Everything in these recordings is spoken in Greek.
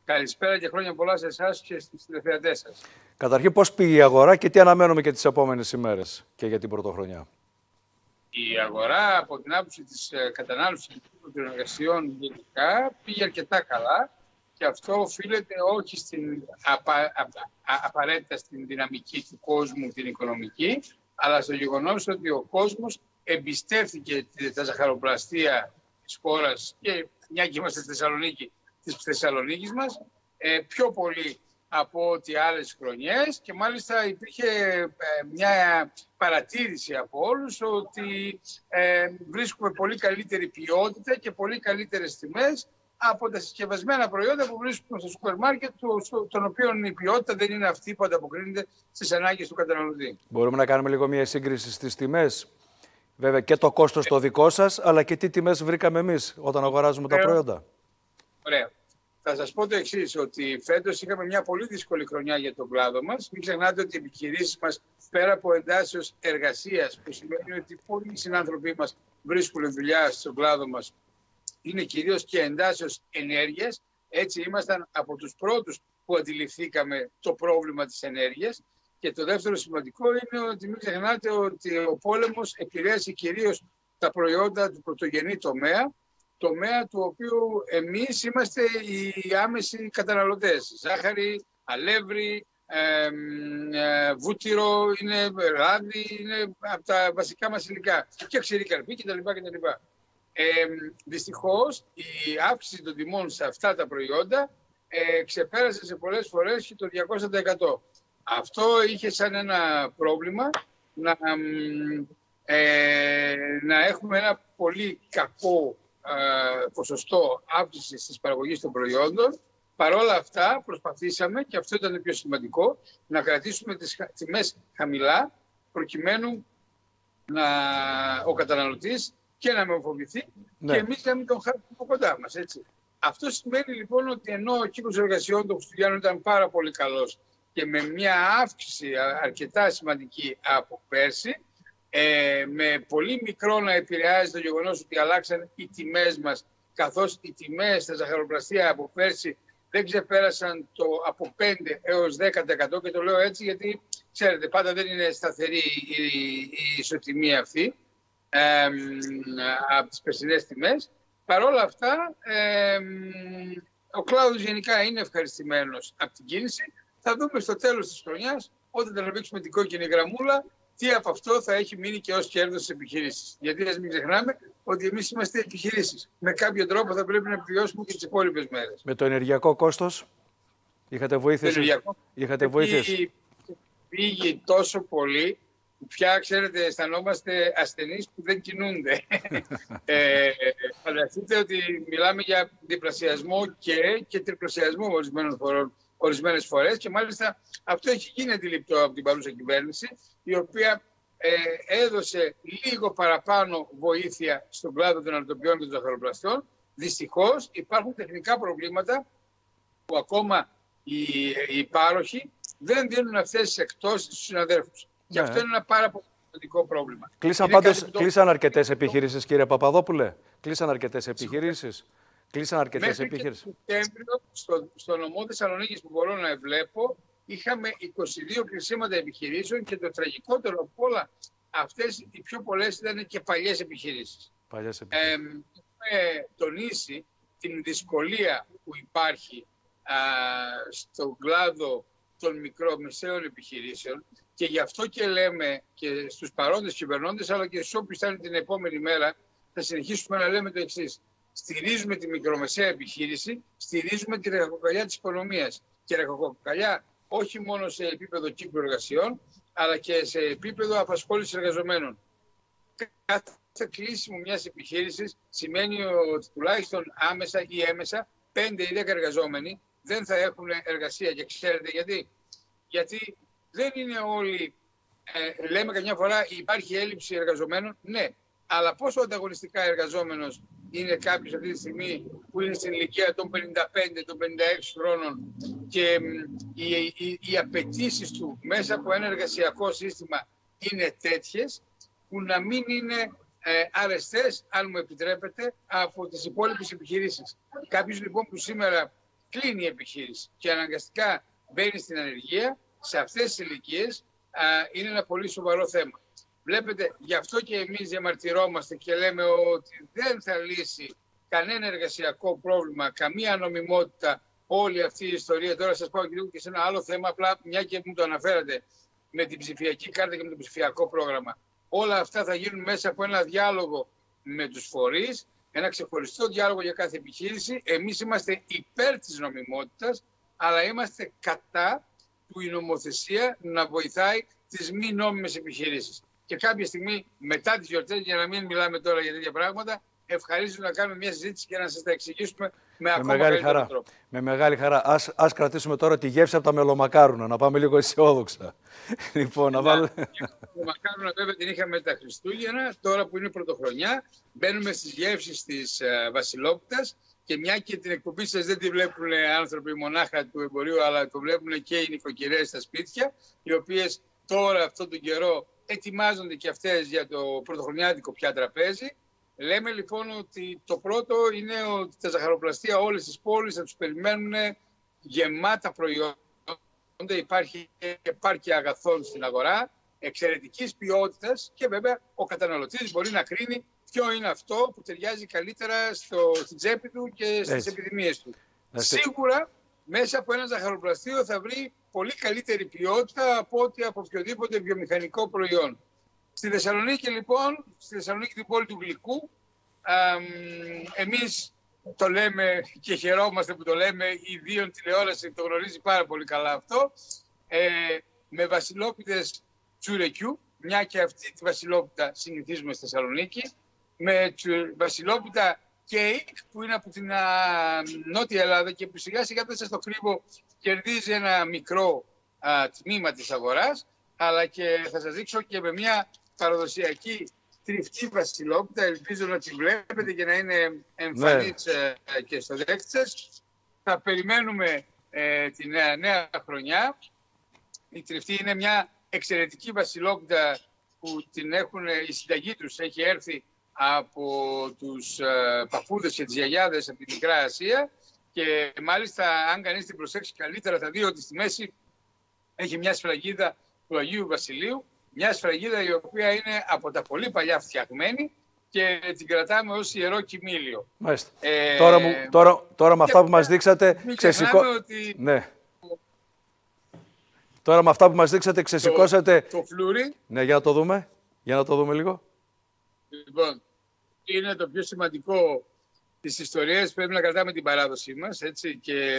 Καλησπέρα και χρόνια πολλά σε εσάς και στους τηλεθεατές σας. Καταρχήν, πώς πήγε η αγορά και τι αναμένουμε και τις επόμενες ημέρες και για την πρωτοχρονιά? Η αγορά από την άποψη της κατανάλωσης των εργασιών γενικά πήγε αρκετά καλά και αυτό οφείλεται όχι απαραίτητα στην δυναμική του κόσμου, την οικονομική, αλλά στο γεγονός ότι ο κόσμος εμπιστεύτηκε τα ζαχαροπλαστεία της χώρας και μια και είμαστε στη Θεσσαλονίκη, της Θεσσαλονίκης μας, πιο πολύ από ό,τι άλλες χρονιές και μάλιστα υπήρχε μια παρατήρηση από όλους ότι βρίσκουμε πολύ καλύτερη ποιότητα και πολύ καλύτερες τιμές από τα συσκευασμένα προϊόντα που βρίσκουμε στο σούπερ μάρκετ, των οποίων η ποιότητα δεν είναι αυτή που ανταποκρίνεται στις ανάγκες του καταναλωτή. Μπορούμε να κάνουμε λίγο μια σύγκριση στις τιμές? Βέβαια και το κόστος το δικό σας, αλλά και τι τιμές βρήκαμε εμείς όταν αγοράζουμε τα προϊόντα. Ωραία. Θα σας πω το εξής, ότι φέτος είχαμε μια πολύ δύσκολη χρονιά για τον κλάδο μας. Μην ξεχνάτε ότι οι επιχειρήσεις μας, πέρα από εντάσεις εργασίας, που σημαίνει ότι πολλοί συνάνθρωποι μας βρίσκουν δουλειά στον κλάδο μας, είναι κυρίως και εντάσεις ενέργειας. Έτσι ήμασταν από τους πρώτους που αντιληφθήκαμε το πρόβλημα της ενέργειας. Και το δεύτερο σημαντικό είναι ότι μην ξεχνάτε ότι ο πόλεμος επηρέασε κυρίως τα προϊόντα του πρωτογενή τομέα του οποίου εμείς είμαστε οι άμεσοι καταναλωτές. Ζάχαρη, αλεύρι, βούτυρο, ράδι, είναι από τα βασικά μας υλικά. Και ξηρή καρπή κτλ. Δυστυχώς η αύξηση των τιμών σε αυτά τα προϊόντα ξεπέρασε σε πολλές φορές και το 200%. Αυτό είχε σαν ένα πρόβλημα να έχουμε ένα πολύ κακό ποσοστό αύξησης της παραγωγής των προϊόντων. Παρ' όλα αυτά προσπαθήσαμε, και αυτό ήταν το πιο σημαντικό, να κρατήσουμε τις τιμές χαμηλά, προκειμένου ο καταναλωτής και να με φοβηθεί και εμείς να μην τον χάσουμε από κοντά μας. Έτσι. Αυτό σημαίνει λοιπόν ότι ενώ ο κύκλος εργασιών των Χριστουγέννων ήταν πάρα πολύ καλός και με μια αύξηση αρκετά σημαντική από πέρσι, με πολύ μικρό να επηρεάζει το γεγονός ότι αλλάξαν οι τιμές μας, καθώς οι τιμές στα ζαχαροπλαστεία από πέρσι δεν ξεπέρασαν το από 5 έως 10%, και το λέω έτσι γιατί ξέρετε πάντα δεν είναι σταθερή η ισοτιμία αυτή από τις περσινές τιμές. Παρ' όλα αυτά ο κλάδος γενικά είναι ευχαριστημένος από την κίνηση. Θα δούμε στο τέλος της χρονιάς, όταν θα τραβήξουμε την κόκκινη γραμμούλα, τι από αυτό θα έχει μείνει και ως κέρδος στις επιχειρήσεις. Γιατί ας μην ξεχνάμε ότι εμείς είμαστε επιχειρήσεις. Με κάποιο τρόπο θα πρέπει να επιβιώσουμε και τις υπόλοιπες μέρες. Με το ενεργειακό κόστος, είχατε βοήθειες? Πήγε τόσο πολύ που πια, ξέρετε, αισθανόμαστε ασθενείς που δεν κινούνται. Φανταστείτε ότι μιλάμε για διπλασιασμό και τριπλασιασμό ορισμένες φορές, και μάλιστα αυτό έχει γίνει αντιληπτό από την παρούσα κυβέρνηση, η οποία έδωσε λίγο παραπάνω βοήθεια στον κλάδο των αλυτοποιών και των ζαχαροπλαστών. Δυστυχώς υπάρχουν τεχνικά προβλήματα που ακόμα οι πάροχοι δεν δίνουν αυτές τις εκτόσεις στους συναδέλφους. Και αυτό είναι ένα πάρα πολύ σημαντικό πρόβλημα. Κλείσαν αρκετές επιχειρήσεις, κύριε Παπαδόπουλε? Κλείσαν αρκετές επιχειρήσεις? Μέχρι και το Σεπτέμβριο, στο νομό Θεσσαλονίκης που μπορώ να βλέπω, είχαμε 22 κλεισίματα επιχειρήσεων, και το τραγικότερο από όλα, αυτές οι πιο πολλές ήταν και παλιές επιχειρήσεις. Έχουμε τονίσει την δυσκολία που υπάρχει στον κλάδο των μικρομεσαίων επιχειρήσεων, και γι' αυτό και λέμε και στους παρόντες κυβερνώντες, αλλά και στους όποιους θα είναι την επόμενη μέρα, θα συνεχίσουμε να λέμε το εξής. Στηρίζουμε τη μικρομεσαία επιχείρηση, στηρίζουμε τη ραχοκοκαλιά της οικονομίας. Και ραχοκοκαλιά όχι μόνο σε επίπεδο κύκλου εργασιών, αλλά και σε επίπεδο απασχόλησης εργαζομένων. Κάθε κλείσιμο μιας επιχείρησης σημαίνει ότι τουλάχιστον άμεσα ή έμεσα 5 ή 10 εργαζόμενοι δεν θα έχουν εργασία. Και ξέρετε γιατί? Γιατί δεν είναι όλοι, λέμε καμιά φορά υπάρχει έλλειψη εργαζομένων, ναι, αλλά πόσο ανταγωνιστικά εργαζόμενος είναι κάποιος αυτή τη στιγμή που είναι στην ηλικία των 55, των 56 χρόνων, και οι απαιτήσεις του μέσα από ένα εργασιακό σύστημα είναι τέτοιες που να μην είναι αρεστές, αν μου επιτρέπετε, από τις υπόλοιπες επιχειρήσεις. Κάποιος λοιπόν που σήμερα κλείνει η επιχείρηση και αναγκαστικά μπαίνει στην ανεργία, σε αυτές τις ηλικίες είναι ένα πολύ σοβαρό θέμα. Βλέπετε, γι' αυτό και εμείς διαμαρτυρόμαστε και λέμε ότι δεν θα λύσει κανένα εργασιακό πρόβλημα, καμία νομιμότητα όλη αυτή η ιστορία. Τώρα σας πάω και σε ένα άλλο θέμα, απλά μια και μου το αναφέρατε, με την ψηφιακή κάρτα και με το ψηφιακό πρόγραμμα. Όλα αυτά θα γίνουν μέσα από ένα διάλογο με τους φορείς, ένα ξεχωριστό διάλογο για κάθε επιχείρηση. Εμείς είμαστε υπέρ της νομιμότητας, αλλά είμαστε κατά του η νομοθεσία να βοηθάει τις μη νόμιμες επιχειρήσεις. Και κάποια στιγμή μετά τις γιορτές, για να μην μιλάμε τώρα για τέτοια πράγματα, ευχαρίστω να κάνουμε μια συζήτηση και να σας τα εξηγήσουμε με ακόμα καλύτερο τρόπο. Με μεγάλη χαρά. Ας κρατήσουμε τώρα τη γεύση από τα μελομακάρουνα, να πάμε λίγο αισιόδοξα. Λοιπόν, να βάλουμε... Το μακάρουνα βέβαια την είχαμε τα Χριστούγεννα, τώρα που είναι πρωτοχρονιά, μπαίνουμε στις γεύσεις της Βασιλόπιτας και μια και την εκπομπή σας δεν τη βλέπουν άνθρωποι μονάχα του εμπορίου, αλλά το βλέπουν και οι νοικοκυρές στα σπίτια, οι οποίες τώρα αυτόν τον καιρό ετοιμάζονται και αυτές για το πρωτοχρονιάτικο πια τραπέζι. Λέμε λοιπόν ότι το πρώτο είναι ότι τα ζαχαροπλαστεία όλες τις πόλεις θα τους περιμένουν γεμάτα προϊόντα. Υπάρχει επάρκεια αγαθών στην αγορά, εξαιρετικής ποιότητας και βέβαια ο καταναλωτής μπορεί να κρίνει ποιο είναι αυτό που ταιριάζει καλύτερα στην τσέπη του και στις επιδημίες του. Σίγουρα μέσα από ένα ζαχαροπλαστείο θα βρει πολύ καλύτερη ποιότητα από ό,τι από οποιοδήποτε βιομηχανικό προϊόν. Στη Θεσσαλονίκη λοιπόν, στη Θεσσαλονίκη την πόλη του γλυκού, εμείς το λέμε και χαιρόμαστε που το λέμε, η Δίον τηλεόραση το γνωρίζει πάρα πολύ καλά αυτό, με βασιλόπιτες τσουρεκιού, μια και αυτή τη βασιλόπιτα συνηθίζουμε στη Θεσσαλονίκη, με βασιλόπιτα κέικ που είναι από την Νότια Ελλάδα και που σιγά σιγά δεν σας το κρύβω κερδίζει ένα μικρό τμήμα της αγοράς, αλλά και θα σας δείξω και με μια παραδοσιακή τριφτή βασιλόπιτα, ελπίζω να τη βλέπετε και να είναι εμφανής και στο δέκτη σας. Θα περιμένουμε τη νέα χρονιά. Η τριφτή είναι μια εξαιρετική βασιλόπιτα που την έχουν, η συνταγή τους έχει έρθει από τους παππούδες και τις γιαγιάδες από τη Μικρά Ασία και μάλιστα αν κανείς την προσέξει καλύτερα θα δει ότι στη μέση έχει μια σφραγίδα του Αγίου Βασιλείου, μια σφραγίδα η οποία είναι από τα πολύ παλιά φτιαγμένη και την κρατάμε ως ιερό κοιμήλιο. Μάλιστα. Τώρα με αυτά που μας δείξατε ότι... Ναι. Τώρα με αυτά που μας δείξατε ξεσηκώσατε... Το φλούρι. Ναι, για να το δούμε. Για να το δούμε λίγο. Λοιπόν, είναι το πιο σημαντικό της ιστορίας. Πρέπει να κρατάμε την παράδοσή μας, έτσι, και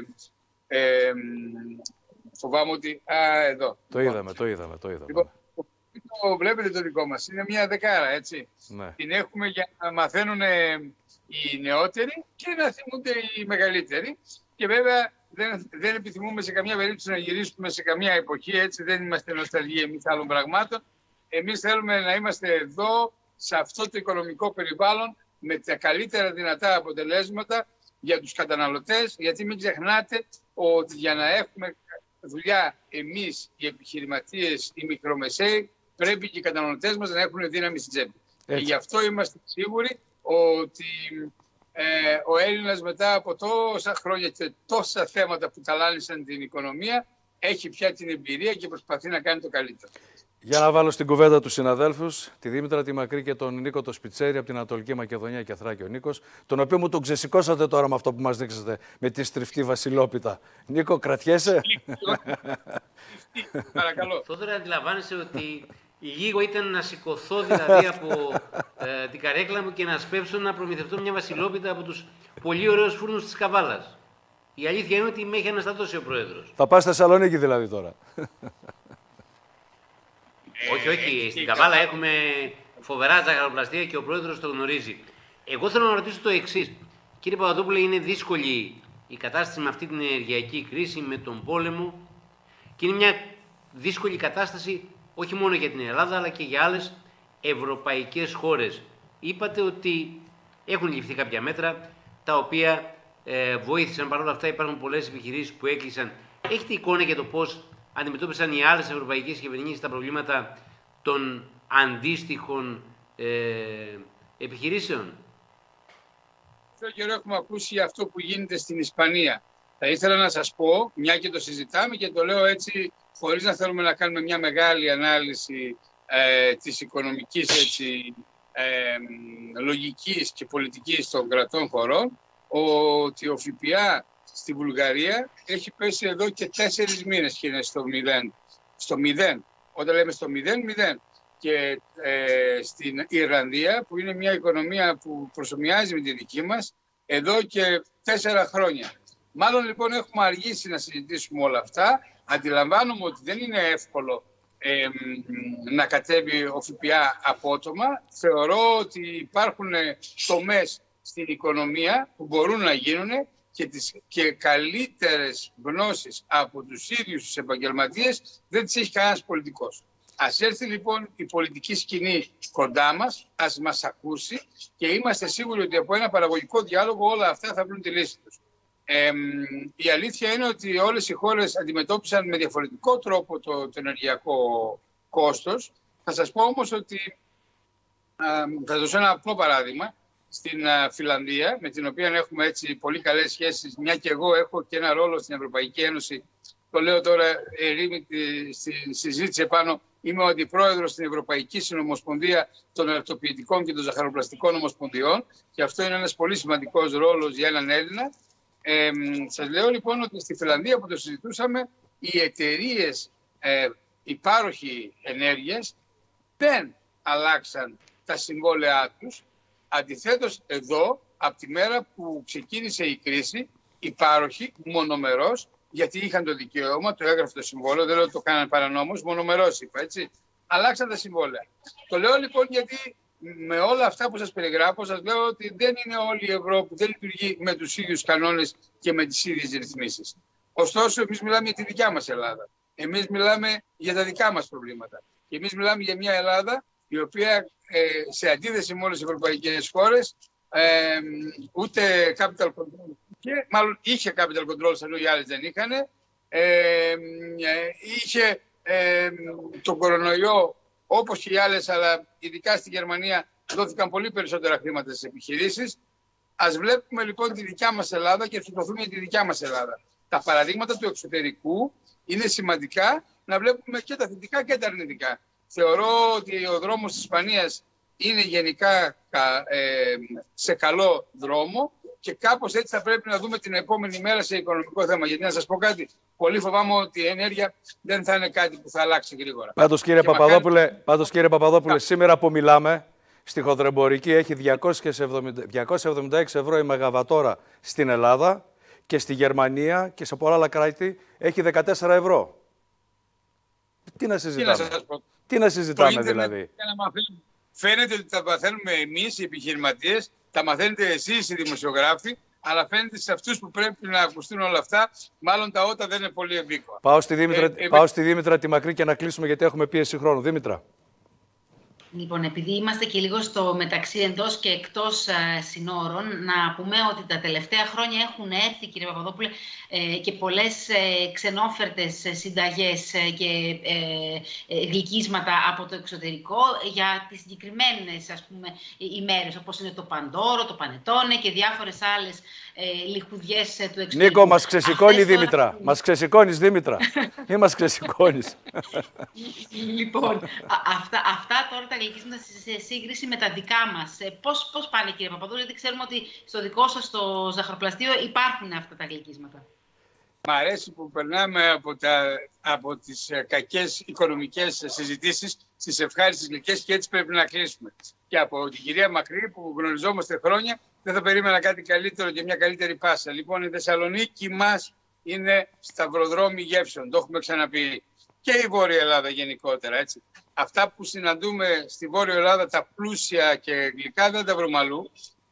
φοβάμαι ότι... εδώ. Το είδαμε. Λοιπόν, βλέπετε το δικό μας. Είναι μια δεκάρα, έτσι. Ναι. Την έχουμε για να μαθαίνουν οι νεότεροι και να θυμούνται οι μεγαλύτεροι. Και βέβαια δεν επιθυμούμε σε καμία περίπτωση να γυρίσουμε σε καμία εποχή, έτσι. Δεν είμαστε νοσταλγοί εμείς άλλων πραγμάτων. Εμείς θέλουμε να είμαστε εδώ, σε αυτό το οικονομικό περιβάλλον, με τα καλύτερα δυνατά αποτελέσματα για τους καταναλωτές, γιατί μην ξεχνάτε ότι για να έχουμε δουλειά εμείς οι επιχειρηματίες, οι μικρομεσαίοι, πρέπει και οι καταναλωτές μας να έχουν δύναμη στην τσέπη. Και γι' αυτό είμαστε σίγουροι ότι ο Έλληνας μετά από τόσα χρόνια και τόσα θέματα που ταλάνισαν την οικονομία έχει πια την εμπειρία και προσπαθεί να κάνει το καλύτερο. Για να βάλω στην κουβέντα τους συναδέλφους, τη Δήμητρα τη Μακρύ και τον Νίκο το Σπιτσέρη από την Ανατολική Μακεδονία και Θράκη ο Νίκος, τον οποίο μου τον ξεσηκώσατε τώρα με αυτό που μας δείξατε, με τη στριφτή βασιλόπιτα. Νίκο, κρατιέσαι. Παρακαλώ. Θόδωρα, αντιλαμβάνεσαι ότι λίγο ήταν να σηκωθώ δηλαδή από την καρέκλα μου και να σπεύσω να προμηθευτώ μια βασιλόπιτα από τους πολύ ωραίους φούρνους της Καβάλας. Η αλήθεια είναι ότι με έχει αναστατώσει ο Πρόεδρος. Θα πας στη Θεσσαλονίκη δηλαδή τώρα. Όχι. Στην Καβάλα έχουμε φοβερά ζαχαροπλαστεία και ο Πρόεδρος το γνωρίζει. Εγώ θέλω να ρωτήσω το εξής. Κύριε Παπαδόπουλε, είναι δύσκολη η κατάσταση με αυτή την ενεργειακή κρίση, με τον πόλεμο και είναι μια δύσκολη κατάσταση όχι μόνο για την Ελλάδα αλλά και για άλλες ευρωπαϊκές χώρες. Είπατε ότι έχουν ληφθεί κάποια μέτρα τα οποία βοήθησαν. Παρ' όλα αυτά υπάρχουν πολλές επιχειρήσεις που έκλεισαν. Έχετε εικόνα για το πώς αντιμετώπισαν οι άλλες ευρωπαϊκές κυβερνήσεις τα προβλήματα των αντίστοιχων επιχειρήσεων? Τον καιρό έχουμε ακούσει αυτό που γίνεται στην Ισπανία. Θα ήθελα να σας πω, μια και το συζητάμε και το λέω έτσι, χωρίς να θέλουμε να κάνουμε μια μεγάλη ανάλυση της οικονομικής λογικής και πολιτικής των κρατών χωρών, ότι ο ΦΠΑ στη Βουλγαρία έχει πέσει εδώ και 4 μήνες και είναι στο 0. Όταν λέμε στο 0. Και στην Ιρλανδία, που είναι μια οικονομία που προσομοιάζει με τη δική μας, εδώ και 4 χρόνια. Μάλλον λοιπόν έχουμε αργήσει να συζητήσουμε όλα αυτά. Αντιλαμβάνομαι ότι δεν είναι εύκολο να κατέβει ο ΦΠΑ απότομα. Θεωρώ ότι υπάρχουν τομές στην οικονομία που μπορούν να γίνουν και καλύτερες γνώσεις από τους ίδιους τους επαγγελματίες δεν τις έχει κανένας πολιτικός. Ας έρθει λοιπόν η πολιτική σκηνή κοντά μας, ας μας ακούσει και είμαστε σίγουροι ότι από ένα παραγωγικό διάλογο όλα αυτά θα βρουν τη λύση τους. Η αλήθεια είναι ότι όλες οι χώρες αντιμετώπισαν με διαφορετικό τρόπο το ενεργειακό κόστος. Θα σας πω όμως ότι, θα δώσω ένα απλό παράδειγμα, στην Φιλανδία, με την οποία έχουμε έτσι πολύ καλές σχέσεις, μια και εγώ έχω και ένα ρόλο στην Ευρωπαϊκή Ένωση, το λέω τώρα στη συζήτηση επάνω, είμαι ο αντιπρόεδρος στην Ευρωπαϊκή Συνομοσπονδία των Ελακτοποιητικών και των Ζαχαροπλαστικών Ομοσπονδιών και αυτό είναι ένας πολύ σημαντικός ρόλος για έναν Έλληνα. Σας λέω λοιπόν ότι στη Φιλανδία που το συζητούσαμε, οι εταιρείες υπάροχοι ενέργειας δεν αλλάξαν τα συμβόλαιά τους. Αντιθέτως εδώ, από τη μέρα που ξεκίνησε η κρίση, οι πάροχοι μονομερός, γιατί είχαν το δικαίωμα, το έγραφε το συμβόλαιο, δεν λέω ότι το κάνανε παρανόμως, μονομερός είπα, έτσι, αλλάξαν τα συμβόλαια. Το λέω λοιπόν γιατί με όλα αυτά που σας περιγράφω, σας λέω ότι δεν είναι όλη η Ευρώπη, δεν λειτουργεί με τους ίδιους κανόνες και με τις ίδιες ρυθμίσεις. Ωστόσο, εμείς μιλάμε για τη δικιά μας Ελλάδα. Εμείς μιλάμε για τα δικά μας προβλήματα. Και εμείς μιλάμε για μια Ελλάδα η οποία σε αντίθεση με όλες τις ευρωπαϊκές χώρες ούτε capital control είχε, μάλλον είχε capital control ενώ οι άλλες δεν είχαν, είχε τον κορονοϊό όπως και οι άλλες, αλλά ειδικά στη Γερμανία δόθηκαν πολύ περισσότερα χρήματα στις επιχειρήσεις. Ας βλέπουμε λοιπόν τη δικιά μας Ελλάδα και εξοικειωθούμε για τη δικιά μας Ελλάδα. Τα παραδείγματα του εξωτερικού είναι σημαντικά να βλέπουμε και τα θετικά και τα αρνητικά. Θεωρώ ότι ο δρόμος της Ισπανίας είναι γενικά σε καλό δρόμο και κάπως έτσι θα πρέπει να δούμε την επόμενη μέρα σε οικονομικό θέμα. Γιατί να σας πω κάτι, πολύ φοβάμαι ότι η ενέργεια δεν θα είναι κάτι που θα αλλάξει γρήγορα. Πάντως κύριε Παπαδόπουλε, σήμερα που μιλάμε, στη χοντρεμπορική έχει 276 ευρώ η μεγαβατόρα στην Ελλάδα και στη Γερμανία και σε πολλά άλλα κράτη έχει 14 ευρώ. Τι να συζητάμε. Τι να συζητάμε δηλαδή. Φαίνεται ότι τα μαθαίνουμε εμείς οι επιχειρηματίες, τα μαθαίνετε εσείς οι δημοσιογράφοι, αλλά φαίνεται σε αυτούς που πρέπει να ακουστούν όλα αυτά, μάλλον τα ότα δεν είναι πολύ εμπίκοα. Πάω στη Δήμητρα τη Μακρύ και να κλείσουμε γιατί έχουμε πίεση χρόνου. Δήμητρα. Λοιπόν, επειδή είμαστε και λίγο στο μεταξύ εντός και εκτός συνόρων, να πούμε ότι τα τελευταία χρόνια έχουν έρθει, κύριε Παπαδόπουλε, και πολλές ξενόφερτες συνταγές και γλυκίσματα από το εξωτερικό για τις συγκεκριμένες, ας πούμε, ημέρες, όπως είναι το Παντόρο, το Πανετόνε και διάφορες άλλες λιχουδιές του εξωτερικού. Νίκο, μας ξεσηκώνει η Δήμητρα. Μας ξεσηκώνεις, Δήμητρα. Ή μας ξεσηκώνεις. Λοιπόν, αυτά τώρα τα γλυκίσματα σε σύγκριση με τα δικά μας. Πώς πάνε, κύριε Παπαδόπουλε, γιατί ξέρουμε ότι στο δικό σας το ζαχαροπλαστείο υπάρχουν αυτά τα γλυκίσματα. Μ' αρέσει που περνάμε από τις κακές οικονομικές συζητήσεις στις ευχάριστες γλυκές και έτσι πρέπει να κλείσουμε. Και από την κυρία Μακρύ που γνωριζόμαστε χρόνια δεν θα περίμενα κάτι καλύτερο και μια καλύτερη πάσα. Λοιπόν, η Θεσσαλονίκη μας είναι σταυροδρόμι γεύσεων, το έχουμε ξαναπεί. Και η Βόρεια Ελλάδα γενικότερα, έτσι. Αυτά που συναντούμε στη Βόρεια Ελλάδα, τα πλούσια και γλυκά, δεν τα βρούμε αλλού.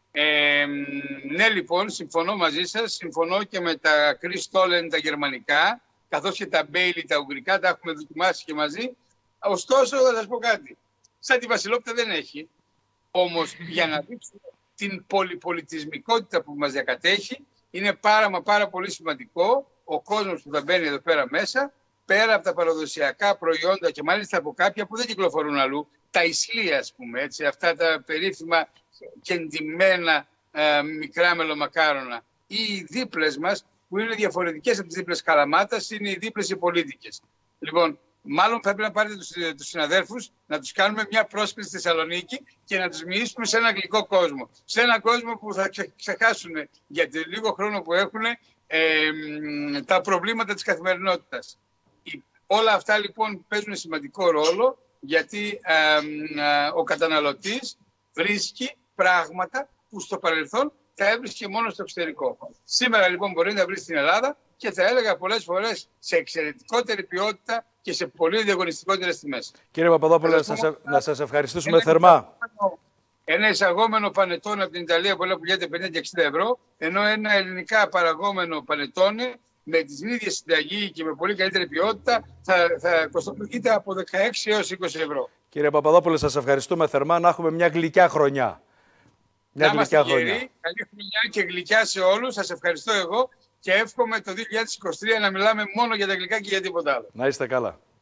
Ναι, λοιπόν, συμφωνώ μαζί σας. Συμφωνώ και με τα Κρίστολεν τα γερμανικά, καθώς και τα Μπέιλι τα ουγγρικά, τα έχουμε δοκιμάσει και μαζί. Ωστόσο, θα σας πω κάτι. Σαν τη Βασιλόπιτα δεν έχει. Όμως, για να δείξουμε την πολυπολιτισμικότητα που μας διακατέχει, είναι πάρα πολύ σημαντικό ο κόσμος που θα μπαίνει εδώ πέρα μέσα, πέρα από τα παραδοσιακά προϊόντα και μάλιστα από κάποια που δεν κυκλοφορούν αλλού, τα ισλία, ας πούμε, έτσι, αυτά τα περίφημα και εντυμμένα μικρά μελομακάρονα ή οι δίπλες μας που είναι διαφορετικές από τις δίπλες Καλαμάτας, είναι οι δίπλες οι πολίτικες. Λοιπόν, μάλλον θα πρέπει να πάρετε τους συναδέλφους, να τους κάνουμε μια πρόσκληση στη Θεσσαλονίκη και να τους μοιήσουμε σε ένα γλυκό κόσμο. Σε έναν κόσμο που θα ξεχάσουν για το λίγο χρόνο που έχουν τα προβλήματα της καθημερινότητας. Όλα αυτά λοιπόν παίζουν σημαντικό ρόλο, γιατί ο καταναλωτής βρίσκει πράγματα που στο παρελθόν θα έβρισκε μόνο στο εξωτερικό. Σήμερα λοιπόν μπορεί να βρει στην Ελλάδα και θα έλεγα πολλές φορές σε εξαιρετικότερη ποιότητα και σε πολύ διαγωνιστικότερες τιμές. Κύριε Παπαδόπουλε, να σας ευχαριστήσουμε θερμά. Ένα εισαγόμενο πανετόνε από την Ιταλία που πουλιέται 50 και 60 ευρώ, ενώ ένα ελληνικά παραγόμενο πανετόνε με την ίδια συνταγή και με πολύ καλύτερη ποιότητα θα κοστοποιείται από 16 έως 20 ευρώ. Κύριε Παπαδόπουλε, σας ευχαριστούμε θερμά. Να έχουμε μια γλυκιά χρονιά. Να είμαστε γεροί, καλή χρονιά και γλυκιά σε όλους. Σας ευχαριστώ εγώ και εύχομαι το 2023 να μιλάμε μόνο για τα γλυκά και για τίποτα άλλο. Να είστε καλά.